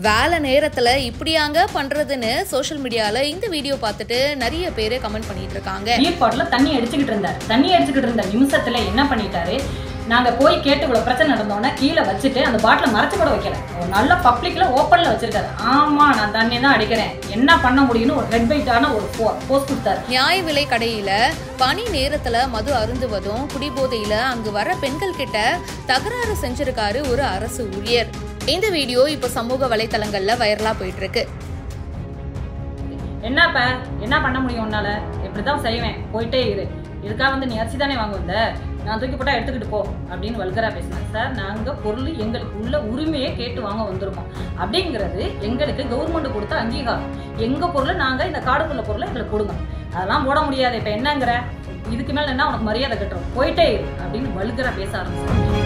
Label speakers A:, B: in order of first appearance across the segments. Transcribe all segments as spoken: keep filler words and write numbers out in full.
A: வேலை நேரத்துல இப்படியாங்க பண்றதுன்னு சோஷியல் மீடியால இந்த வீடியோ பார்த்துட்டு நிறைய பேர் கமெண்ட் பண்ணிட்டு இருக்காங்க.
B: பீர் பாட்டில தண்ணி அடிச்சுக்கிட்டு இருந்தார். தண்ணி அடிச்சுக்கிட்டு இருந்த நிமிஷத்துல என்ன பண்ணிட்டாரு, நாங்க போய் கேட்டு இவ்வளவு பிரச்சனை நடந்தோன்னா கீழே வச்சுட்டு அந்த பாட்டில மறைச்சு கூட வைக்கல, ஒரு நல்ல பப்ளிக்ல ஓப்பன்ல வச்சிருக்காரு. ஆமா நான் தண்ணி தான் அடிக்கிறேன், என்ன பண்ண முடியும்னு ஒரு ரெட் பைட்டான ஒரு போஸ்ட் கொடுத்தாரு.
A: நியாய விலை கடையில பணி நேரத்துல மது அருந்துவதும் குடிபோதையில அங்கு வர பெண்கள் கிட்ட தகராறு செஞ்சிருக்காரு ஒரு அரசு ஊழியர். இந்த வீடியோ இப்ப சமூக வலைத்தளங்கள்ல வைரலா போயிட்டு இருக்கு.
B: என்னப்ப என்ன பண்ண முடியும் உன்னால, இப்படிதான் செய்வேன், போயிட்டே இரு, இதுக்காக வந்து நீ அரிசி தானே வாங்க வந்த, நான் தூக்கி போட்டா எடுத்துக்கிட்டு போ அப்படின்னு வல்கரா பேசினேன். சார் நாங்க பொருள் எங்களுக்கு உள்ள உரிமையை கேட்டு வாங்க வந்திருக்கோம் அப்படிங்கிறது எங்களுக்கு கவர்மெண்ட் கொடுத்த அங்கீகாரம். எங்க பொருளை நாங்க இந்த காடுக்குள்ள பொருளை எங்களுக்கு கொடுங்க, அதெல்லாம் போட முடியாது, இப்ப என்னங்கிற இதுக்கு மேல என்ன உனக்கு மரியாதை கட்டுறோம், போயிட்டே இரு அப்படின்னு வல்கரா பேச ஆரம்பிச்சாங்க.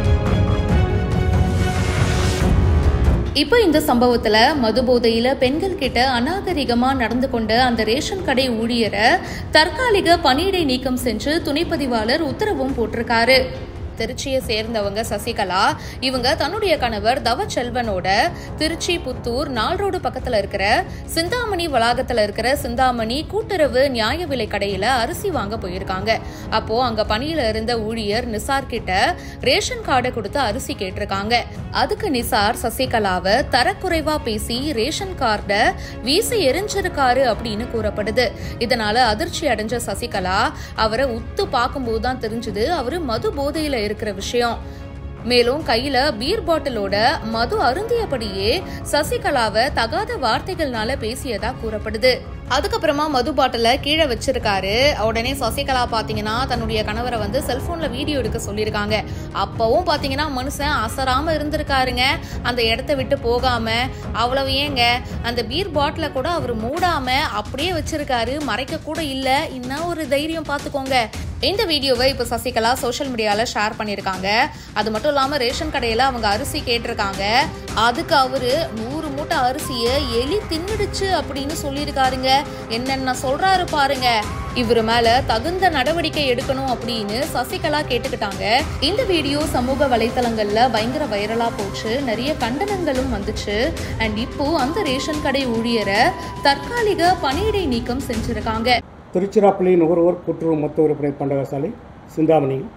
A: இப்போ இந்த சம்பவத்துல மது போதையில பெண்கள் கிட்ட அநாகரிகமா நடந்து கொண்ட அந்த ரேஷன் கடை ஊழியரை தற்காலிக பணியிடை நீக்கம் செஞ்சு துணைப்பதிவாளர் உத்தரவும் போட்டிருக்காரு. திருச்சியை சேர்ந்தவங்க சசிகலா. இவங்க தன்னுடைய கணவர் தவச்செல்வனோட திருச்சி புத்தூர் நாள் ரோடு பக்கத்துல இருக்கிற சிந்தாமணி வளாகத்துல இருக்கிற சிந்தாமணி கூட்டுறவு நியாய விலை கடையில அரிசி வாங்க போயிருக்காங்க. அப்போ அங்க பணியில இருந்த ஊழியர் நிசார் கிட்ட ரேஷன் கார்டை கொடுத்து அரிசி கேட்டிருக்காங்க. அதுக்கு நிசார் சசிகலாவை தரக்குறைவா பேசி ரேஷன் கார்டை வீசி எரிஞ்சிருக்காரு அப்படின்னு கூறப்படுது. இதனால அதிர்ச்சி அடைஞ்ச சசிகலா அவரை உத்து பார்க்கும்போது தான் தெரிஞ்சது அவரு மது போதையில இருக்கிற விஷயம். மேலும் கையில பீர் பாட்டிலோட மது அருந்தியபடியே சசிகலாவை தகாத வார்த்தைகள்னால பேசியதா கூறப்படுது. அதுக்கப்புறமா மது பாட்டில கீழே வச்சிருக்காரு. உடனே சசிகலா பாத்தீங்கன்னா தன்னுடைய கணவரை வந்து செல்போன்ல வீடியோ எடுக்க சொல்லியிருக்காங்க. அப்பவும் பாத்தீங்கன்னா மனுஷன் அசராம இருந்திருக்காருங்க, அந்த இடத்த விட்டு போகாம. அவ்வளவு ஏங்க, அந்த பீர் பாட்டில கூட அவர் மூடாம அப்படியே வச்சிருக்காரு, மறைக்க கூட இல்ல. இன்னும் ஒரு தைரியம் பாத்துக்கோங்க. இந்த வீடியோவை இப்ப சசிகலா சோஷியல் மீடியால ஷேர் பண்ணிருக்காங்க. அது மட்டும் இல்லாம ரேஷன் கடையில அவங்க அரிசி கேட்டிருக்காங்க. அதுக்கு அவரு நூறு மூட்டை அரிசிய எலி தின்னுடுச்சு அப்படின்னு சொல்லியிருக்காருங்க. என்னென்ன சொல்றாரு பாருங்க. இவரு மேல தகுந்த நடவடிக்கை எடுக்கணும் அப்படின்னு சசிகலா கேட்டுக்கிட்டாங்க. இந்த வீடியோ சமூக வலைத்தளங்கள்ல பயங்கர வைரலா போச்சு, நிறைய கண்டனங்களும் வந்துச்சு. அண்ட் இப்போ அந்த ரேஷன் கடை ஊழியரை தற்காலிக பணியிடை நீக்கம் செஞ்சிருக்காங்க.
C: திருச்சிராப்பள்ளி நுகர்வோர் கூட்டுறவு மொத்த விற்பனை பண்டகசாலை சிந்தாமணியில்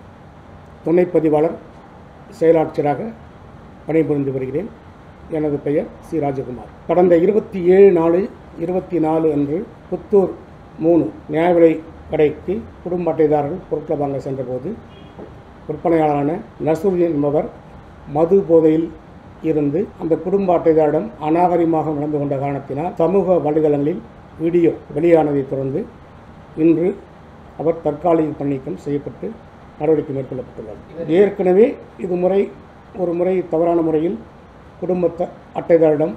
C: துணைப்பதிவாளர் செயலாட்சியராக பணிபுரிந்து வருகிறேன். எனது பெயர் சி ராஜகுமார். கடந்த இருபத்தி ஏழு நாலு இருபத்தி நாலு அன்று புத்தூர் மூணு நியாய விலை கடைக்கு குடும்ப அட்டைதாரர்கள் பொருட்களை வாங்க சென்றபோது விற்பனையாளரான நசருதீன் என்பவர் மது போதையில் இருந்து அந்த குடும்ப அட்டைதாரிடம் அநாகரிகமாக நடந்து கொண்ட காரணத்தினால் சமூக வலைதளங்களில் வீடியோ வெளியானதை தொடர்ந்து இன்று அவர் தற்காலிக பணிநீக்கம் செய்யப்பட்டு நடவடிக்கை மேற்கொள்ளப்பட்டுள்ளது. ஏற்கனவே இது முறை ஒரு முறை தவறான முறையில் குடும்ப அட்டைதாரிடம்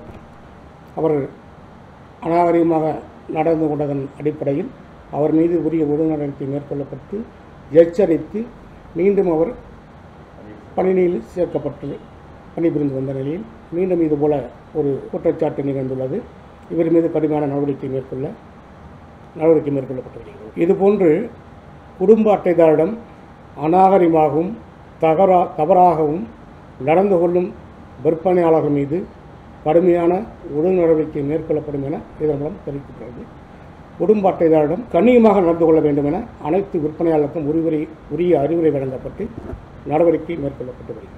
C: அவர் அநாகரிகமாக நடந்து கொண்டதன் அடிப்படையில் அவர் மீது உரிய ஒழுங்கு நடவடிக்கை மேற்கொள்ளப்பட்டு எச்சரித்து மீண்டும் அவர் பணியில் சேர்க்கப்பட்டு பணிபுரிந்து வந்த நிலையில் மீண்டும் இதுபோல ஒரு குற்றச்சாட்டு நிகழ்ந்துள்ளது. இவர் மீது கடுமையான நடவடிக்கை மேற்கொள்ள நடவடிக்கை மேற்கொள்ளப்பட்டிருக்கிறது. இதுபோன்று குடும்ப அட்டைதாரிடம் அநாகரிகமாகவும் தகரா தவறாகவும் நடந்து கொள்ளும் விற்பனையாளர்கள் மீது கடுமையான ஒழுங்கு நடவடிக்கை மேற்கொள்ளப்படும் என இதன் மூலம் தெரிவிக்கப்படுகிறது. குடும்ப அட்டைதாரிடம் கண்ணியமாக நடந்து கொள்ள வேண்டும் என அனைத்து விற்பனையாளருக்கும் உரிய உரிய அறிவுரை வழங்கப்பட்டு நடவடிக்கை மேற்கொள்ளப்பட்டு வருகிறது.